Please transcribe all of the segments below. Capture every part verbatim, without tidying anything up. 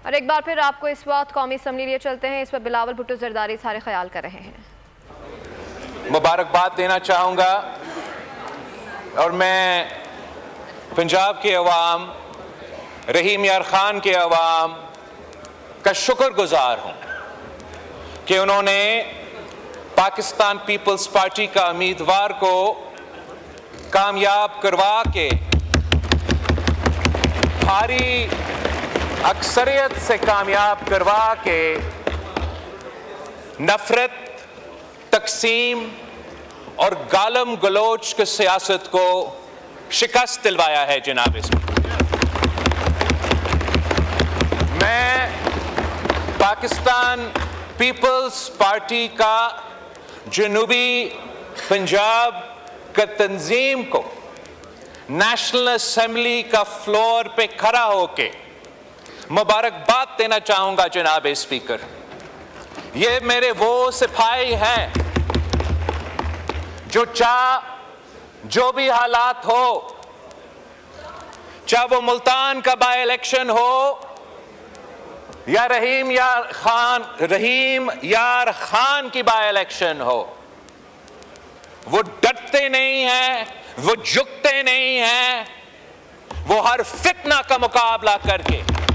और एक बार फिर आपको इस वक्त कौमी असम्बली लिए चलते हैं। इस पर बिलावल भुट्टो जरदारी सारे ख्याल कर रहे हैं। मुबारकबाद देना चाहूँगा और मैं पंजाब के अवाम, रहीम यार खान के अवाम का शुक्रगुजार हूँ कि उन्होंने पाकिस्तान पीपल्स पार्टी का उम्मीदवार को कामयाब करवा के भारी अक्सरियत से कामयाब करवा के नफरत, तकसीम और गालम गलोच की सियासत को शिकस्त दिलवाया है। जनाब स्पीकर, मैं पाकिस्तान पीपल्स पार्टी का जनूबी पंजाब का तंजीम को नेशनल असेंबली का फ्लोर पे खड़ा होके मुबारकबाद देना चाहूंगा। जनाब स्पीकर, ये मेरे वो सिपाही हैं जो चाह जो भी हालात हो, चाहे वो मुल्तान का बाय इलेक्शन हो या रहीम यार खान रहीम यार खान की बाय इलेक्शन हो, वो डरते नहीं हैं, वो झुकते नहीं हैं, वो हर फितना का मुकाबला करके,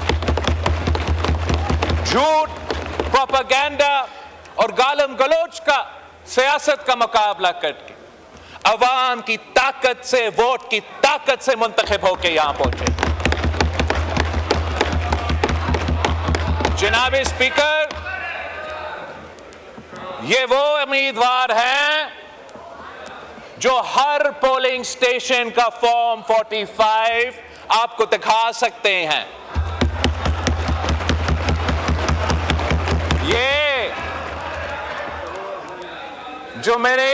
झूठ, प्रोपेगेंडा और गालम गलोच का सियासत का मुकाबला करके अवाम की ताकत से, वोट की ताकत से मुंतखब होकर यहां पहुंचे। जनाब स्पीकर, ये वो उम्मीदवार हैं जो हर पोलिंग स्टेशन का फॉर्म पैंतालीस आपको दिखा सकते हैं। ये जो मेरे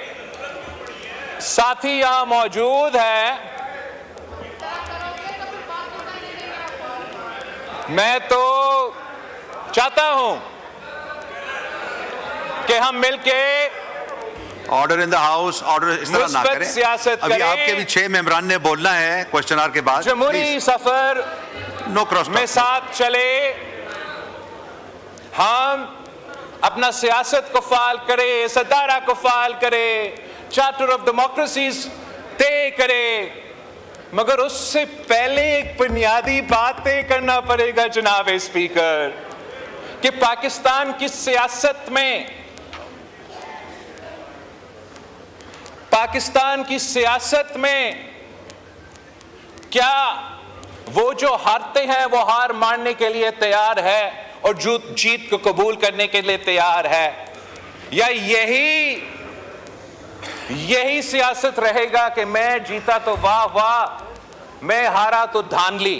साथी यहां मौजूद हैं, मैं तो चाहता हूं कि हम मिलके order in the house, order इस तरह ना करें। सियासत अभी करें। आपके भी छह मेंबरान ने बोलना है क्वेश्चन आवर के बाद। जमहूरी सफर नो क्रॉस में साथ चले, हम अपना सियासत को फाल करें, सदारा को फाल करें, चार्टर ऑफ डेमोक्रेसीज तय करें, मगर उससे पहले एक बुनियादी बात तय करना पड़ेगा। जनाब स्पीकर, कि पाकिस्तान की सियासत में पाकिस्तान की सियासत में क्या वो जो हारते हैं वो हार मानने के लिए तैयार है और जीत को कबूल करने के लिए तैयार है, या यही यही सियासत रहेगा कि मैं जीता तो वाह वाह, मैं हारा तो धांधली।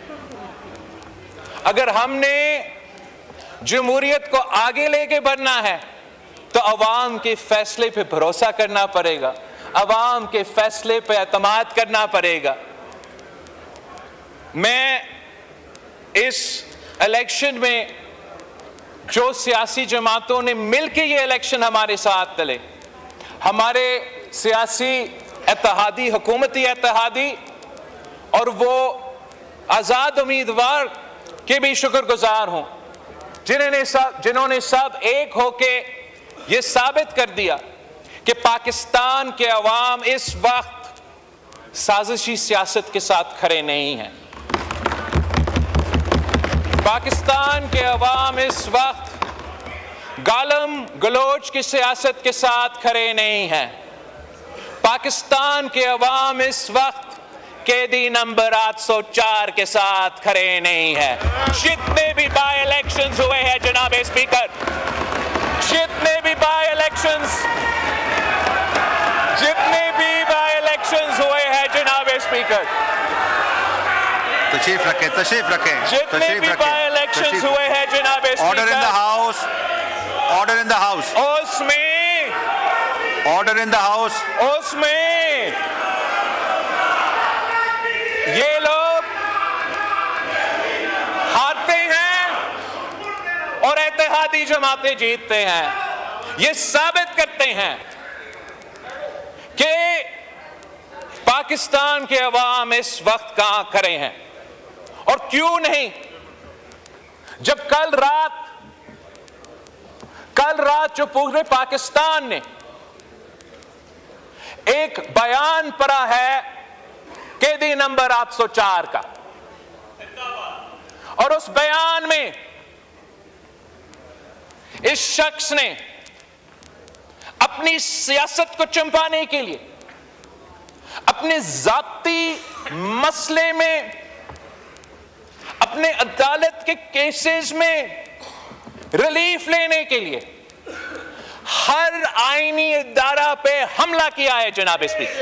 अगर हमने जमहूरियत को आगे लेके बढ़ना है तो अवाम के फैसले पे भरोसा करना पड़ेगा, अवाम के फैसले पे एतमाद करना पड़ेगा। मैं इस इलेक्शन में जो सियासी जमातों ने मिलकर ये इलेक्शन हमारे साथ चले, हमारे सियासी इत्तेहादी, हुकूमती इत्तेहादी और वो आज़ाद उम्मीदवार के भी शुक्रगुजार हूं जिन्होंने सब जिन्होंने सब एक होके ये साबित कर दिया कि पाकिस्तान के अवाम इस वक्त साजिशी सियासत के साथ खड़े नहीं हैं। पाकिस्तान के अवाम इस वक्त गालम गलोच की सियासत के साथ खड़े नहीं हैं। पाकिस्तान के अवाम इस वक्त कैदी नंबर आठ सौ चार के साथ खड़े नहीं है। जितने भी बाय इलेक्शंस हुए हैं जनाब स्पीकर, जितने भी बाय इलेक्शंस जितने भी बाय इलेक्शंस हुए हैं जनाब स्पीकर, तशरीफ रखें, तशरीफ रखें, जितने भी बाय इलेक्शंस हुए हैं जनाब speaker, order in the house, order in the house, उसमें ऑर्डर इन द हाउस, उसमें ये लोग हारते हैं और इत्तेहादी जमातें जीतते हैं। ये साबित करते हैं कि पाकिस्तान के अवाम इस वक्त कहां खड़े हैं और क्यों नहीं। जब कल रात कल रात जो पूरे पाकिस्तान ने एक बयान पढ़ा है कैदी नंबर आठ सौ चार का, और उस बयान में इस शख्स ने अपनी सियासत को चंपाने के लिए, अपने जाती मसले में, अपने अदालत के केसेस में रिलीफ लेने के लिए हर आईनी इदारा पे हमला किया है जनाब स्पीकर।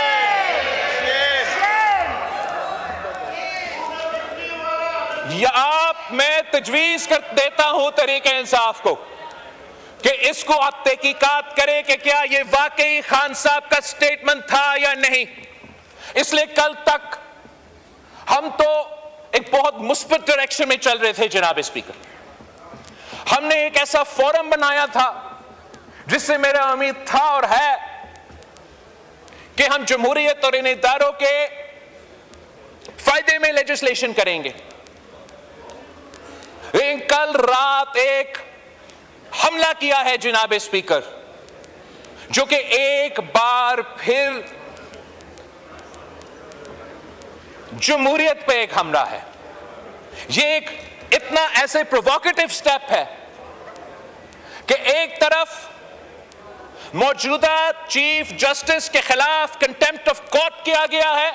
या आप मैं तजवीज कर देता हूं तरीके इंसाफ को कि इसको आप तहकीकात करें कि क्या ये वाकई खान साहब का स्टेटमेंट था या नहीं। इसलिए कल तक हम तो एक बहुत मुस्बत डायरेक्शन में चल रहे थे जनाब स्पीकर। हमने एक ऐसा फोरम बनाया था जिससे मेरा उम्मीद था और है कि हम जमहूरियत और इन इदारों के फायदे में लेजिस्लेशन करेंगे। लेकिन कल रात एक हमला किया है जनाब स्पीकर, जो कि एक बार फिर जमहूरियत पे एक हमला है। ये एक इतना ऐसे प्रोवोकेटिव स्टेप है कि एक तरफ मौजूदा चीफ जस्टिस के खिलाफ कंटेम्प्ट ऑफ कोर्ट किया गया है,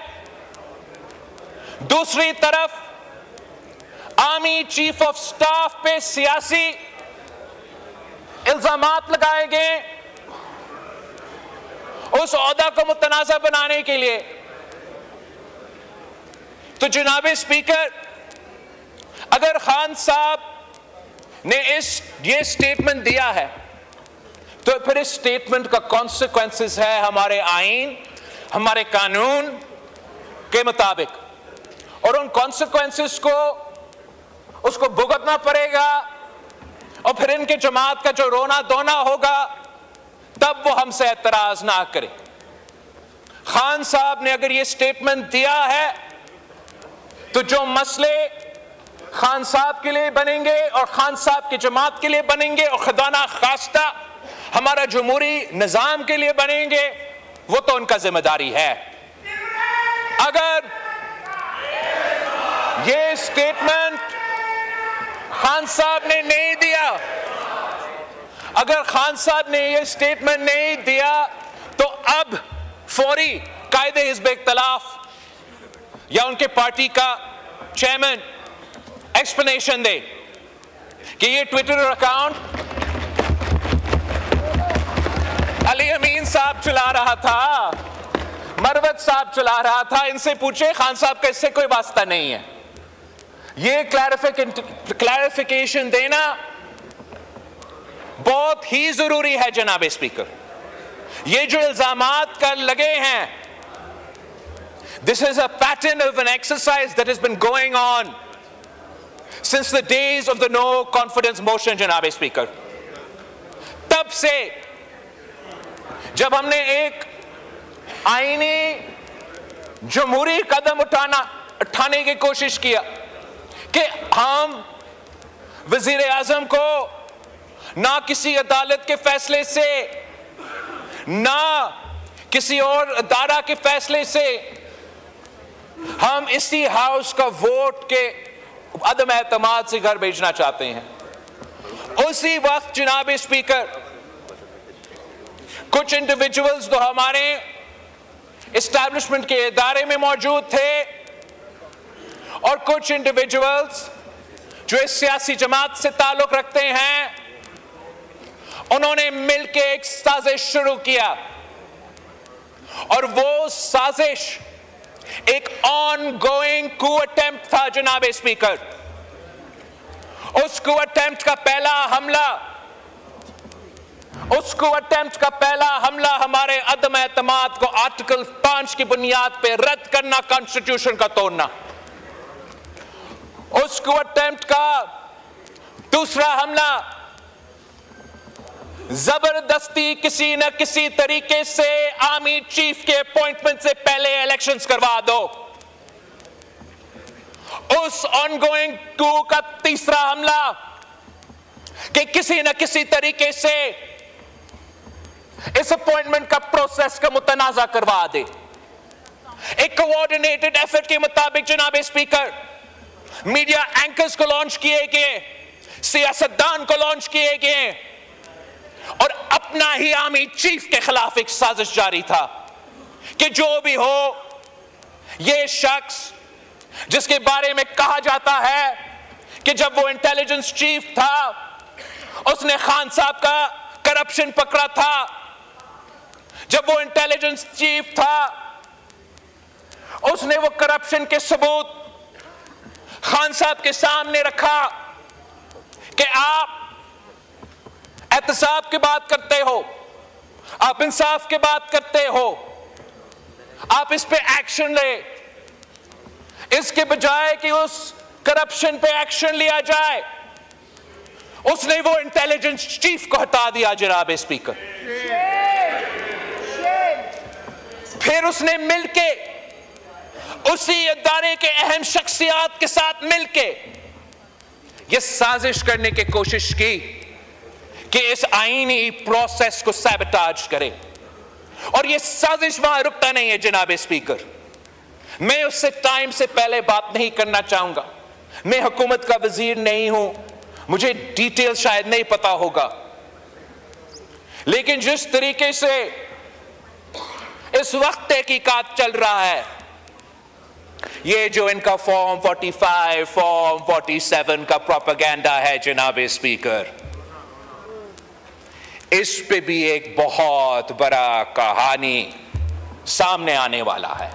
दूसरी तरफ आर्मी चीफ ऑफ स्टाफ पे सियासी इल्जामात लगाए गए उस ओहदा को मुतनाज़ा बनाने के लिए। तो जनाब स्पीकर, अगर खान साहब ने इस ये स्टेटमेंट दिया है तो फिर इस स्टेटमेंट का कॉन्सिक्वेंसेस है हमारे आईन, हमारे कानून के मुताबिक, और उन कॉन्सिक्वेंसेस को उसको भुगतना पड़ेगा। और फिर इनके जमात का जो रोना धोना होगा तब वो हमसे एतराज ना करे। खान साहब ने अगर ये स्टेटमेंट दिया है तो जो मसले खान साहब के लिए बनेंगे और खान साहब की जमात के लिए बनेंगे और खुदाना खास्ता हमारा जमहूरी निजाम के लिए बनेंगे, वो तो उनका जिम्मेदारी है। अगर ये स्टेटमेंट खान साहब ने नहीं दिया, अगर खान साहब ने ये स्टेटमेंट नहीं दिया तो अब फौरी कायदे हिज़्ब इख्तिलाफ या उनके पार्टी का चेयरमैन एक्सप्लेनेशन दे कि ये ट्विटर अकाउंट अली अमीन साहब चला रहा था, मरवत साहब चला रहा था, इनसे पूछे, खान साहब का इससे कोई वास्ता नहीं है। ये क्लैरिफिकेशन देना बहुत ही जरूरी है जनाब स्पीकर। ये जो इल्जामात कर लगे हैं, this is a pattern of an exercise that has been going on since the days of the no confidence motion जनाब स्पीकर। तब से जब हमने एक आईनी जमहूरी कदम उठाना उठाने की कोशिश किया कि हम वजीर आजम को ना किसी अदालत के फैसले से ना किसी और अदारा के फैसले से हम इसी हाउस का वोट के अदम एतमाद से घर भेजना चाहते हैं, उसी वक्त जनाब स्पीकर कुछ इंडिविजुअल्स जो हमारे एस्टैब्लिशमेंट के इदारे में मौजूद थे और कुछ इंडिविजुअल्स जो इस सियासी जमात से ताल्लुक रखते हैं, उन्होंने मिलकर एक साजिश शुरू किया और वो साजिश एक ऑन गोइंग कू अटेम्प्ट था जनाब स्पीकर। उस कू अटेम्प्ट का पहला हमला उस कू अटेम्प्ट का पहला हमला हमारे अदम एतमाद को आर्टिकल पांच की बुनियाद पे रद्द करना, कॉन्स्टिट्यूशन का तोड़ना। उस कू अटेम्प्ट का दूसरा हमला जबरदस्ती किसी न किसी तरीके से आर्मी चीफ के अपॉइंटमेंट से पहले इलेक्शंस करवा दो। उस ऑनगोइंग कू का तीसरा हमला कि किसी न किसी तरीके से इस अपॉइंटमेंट का प्रोसेस का मुतनाजा करवा दे। एक कोऑर्डिनेटेड एफर्ट के मुताबिक जनाब स्पीकर, मीडिया एंकर्स को लॉन्च किए गए, सियासतदान को लॉन्च किए गए और अपना ही आर्मी चीफ के खिलाफ एक साजिश जारी था कि जो भी हो, यह शख्स जिसके बारे में कहा जाता है कि जब वो इंटेलिजेंस चीफ था उसने खान साहब का करप्शन पकड़ा था, जब वो इंटेलिजेंस चीफ था उसने वो करप्शन के सबूत खान साहब के सामने रखा कि आप एहतसाब की बात करते हो, आप इंसाफ की बात करते हो, आप इस पे एक्शन ले। इसके बजाय कि उस करप्शन पे एक्शन लिया जाए, उसने वो इंटेलिजेंस चीफ को हटा दिया जनाब स्पीकर। फिर उसने मिलके उसी इदारे के अहम शख्सियात के साथ मिलके ये साजिश करने की कोशिश की कि इस आईनी प्रोसेस को सैबोटाज करे। और ये साजिश वहां रुकता नहीं है जनाब स्पीकर। मैं उससे टाइम से पहले बात नहीं करना चाहूंगा। मैं हुकूमत का वजीर नहीं हूं, मुझे डिटेल शायद नहीं पता होगा, लेकिन जिस तरीके से इस वक्त तहकीकात चल रहा है, ये जो इनका फॉर्म पैंतालीस, फॉर्म सैंतालीस का प्रोपेगेंडा है जनाब स्पीकर, इस पे भी एक बहुत बड़ा कहानी सामने आने वाला है।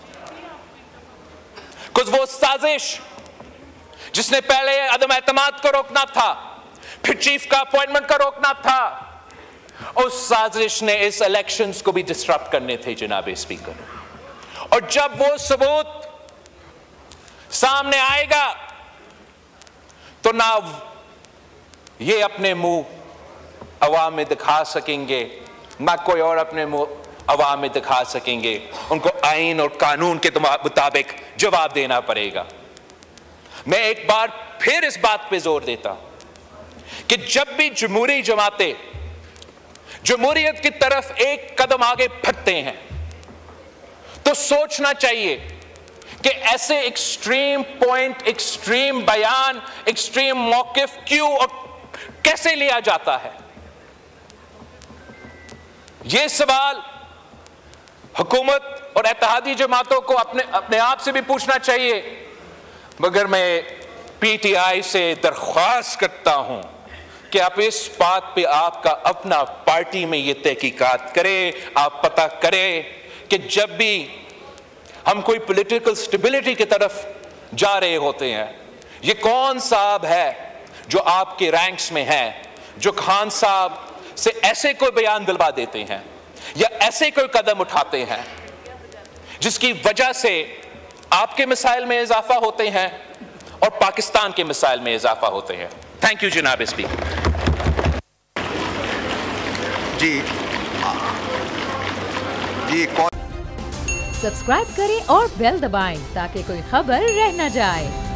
कुछ वो साजिश जिसने पहले अदम एतमाद को रोकना था, फिर चीफ का अपॉइंटमेंट को रोकना था, उस साजिश ने इस इलेक्शंस को भी डिस्टर्ब करने थे जनाब स्पीकर। और जब वो सबूत सामने आएगा तो ना ये अपने मुंह अवाम में दिखा सकेंगे, ना कोई और अपने मुंह अवाम में दिखा सकेंगे। उनको आईन और कानून के मुताबिक जवाब देना पड़ेगा। मैं एक बार फिर इस बात पे जोर देता कि जब भी जमहूरी जमातें जमहूरियत की तरफ एक कदम आगे बढ़ते हैं तो सोचना चाहिए कि ऐसे एक्सट्रीम पॉइंट, एक्सट्रीम बयान, एक्सट्रीम मौकिफ क्यों और कैसे लिया जाता है। यह सवाल हुकूमत और इत्तेहादी जमातों को अपने अपने आप से भी पूछना चाहिए। मगर मैं पीटीआई से दरख्वास्त करता हूं कि आप इस बात पे आपका अपना पार्टी में ये तहकीकात करें, आप पता करें कि जब भी हम कोई पॉलिटिकल स्टेबिलिटी की तरफ जा रहे होते हैं, ये कौन साहब है जो आपके रैंक्स में है, जो खान साहब से ऐसे कोई बयान दिलवा देते हैं या ऐसे कोई कदम उठाते हैं जिसकी वजह से आपके मिसाइल में इजाफा होते हैं और पाकिस्तान के मिसाइल में इजाफा होते हैं। थैंक यू जनाब स्पीकर। जी जी सब्सक्राइब करें और बेल दबाएं ताकि कोई खबर रह न जाए।